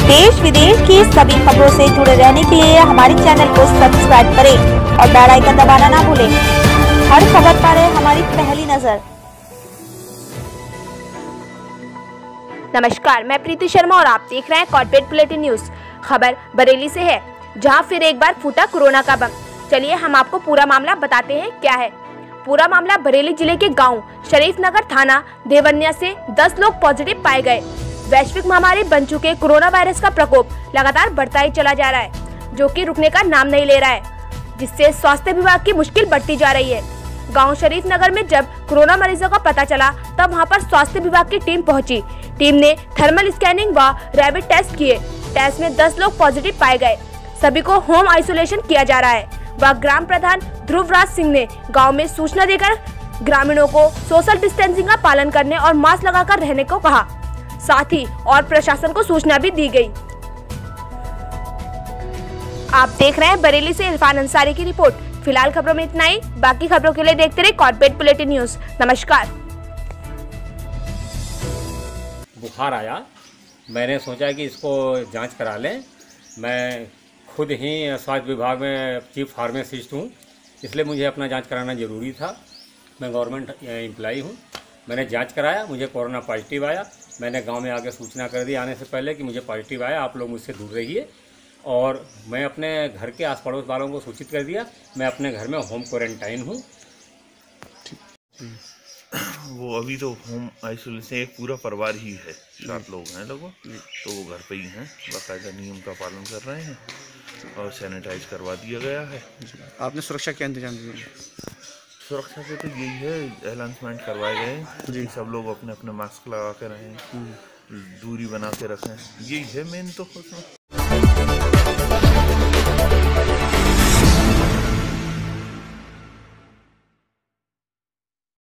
देश विदेश की सभी खबरों से जुड़े रहने के लिए हमारे चैनल को सब्सक्राइब करें और बेल आइकन दबाना ना भूलें। हर खबर पर है हमारी पहली नजर। नमस्कार, मैं प्रीति शर्मा और आप देख रहे हैं कॉर्पोरेट बुलेटिन न्यूज। खबर बरेली से है, जहां फिर एक बार फूटा कोरोना का बम। चलिए हम आपको पूरा मामला बताते हैं क्या है। पूरा मामला बरेली जिले के गांव शरीफ नगर थाना देवन्या से 10 लोग पॉजिटिव पाए गए। वैश्विक महामारी बन चुके कोरोना वायरस का प्रकोप लगातार बढ़ता ही चला जा रहा है, जो कि रुकने का नाम नहीं ले रहा है, जिससे स्वास्थ्य विभाग की मुश्किल बढ़ती जा रही है। गांव शरीफ नगर में जब कोरोना मरीजों का पता चला, तब वहां पर स्वास्थ्य विभाग की टीम पहुंची। टीम ने थर्मल स्कैनिंग व रैपिड टेस्ट किए। टेस्ट में 10 लोग पॉजिटिव पाए गए। सभी को होम आइसोलेशन किया जा रहा है। वह ग्राम प्रधान ध्रुवराज सिंह ने गांव में सूचना देकर ग्रामीणों को सोशल डिस्टेंसिंग का पालन करने और मास्क लगाकर रहने को कहा। साथ ही और प्रशासन को सूचना भी दी गई। आप देख रहे हैं बरेली से इरफान अंसारी की रिपोर्ट। फिलहाल खबरों में इतना ही। बाकी खबरों के लिए देखते रहिए कॉर्पोरेट बुलेटिन न्यूज। नमस्कार। बुखार आया, मैंने सोचा कि इसको जांच करा लें। मैं खुद ही स्वास्थ्य विभाग में चीफ फार्मासिस्ट हूँ, इसलिए मुझे अपना जांच कराना ज़रूरी था। मैं गवर्नमेंट एम्प्लॉई हूँ। मैंने जांच कराया, मुझे कोरोना पॉजिटिव आया। मैंने गांव में आके सूचना कर दी आने से पहले कि मुझे पॉजिटिव आया, आप लोग मुझसे दूर रहिए। और मैं अपने घर के आस पड़ोस वालों को सूचित कर दिया। मैं अपने घर में होम क्वारंटाइन हूँ। वो अभी तो होम आइसोलेशन, एक पूरा परिवार ही है, 7 लोग हैं लगभग, तो वो घर पे ही हैं, बाकायदा नियम का पालन कर रहे हैं और सैनिटाइज करवा दिया गया है। आपने सुरक्षा क्या इंतजाम किए? सुरक्षा के तो यही है, अनाउंसमेंट करवाए गए जी, सब लोग अपने अपने मास्क लगा के रहें, दूरी बना के रखें, यही है मेन तो उसमें।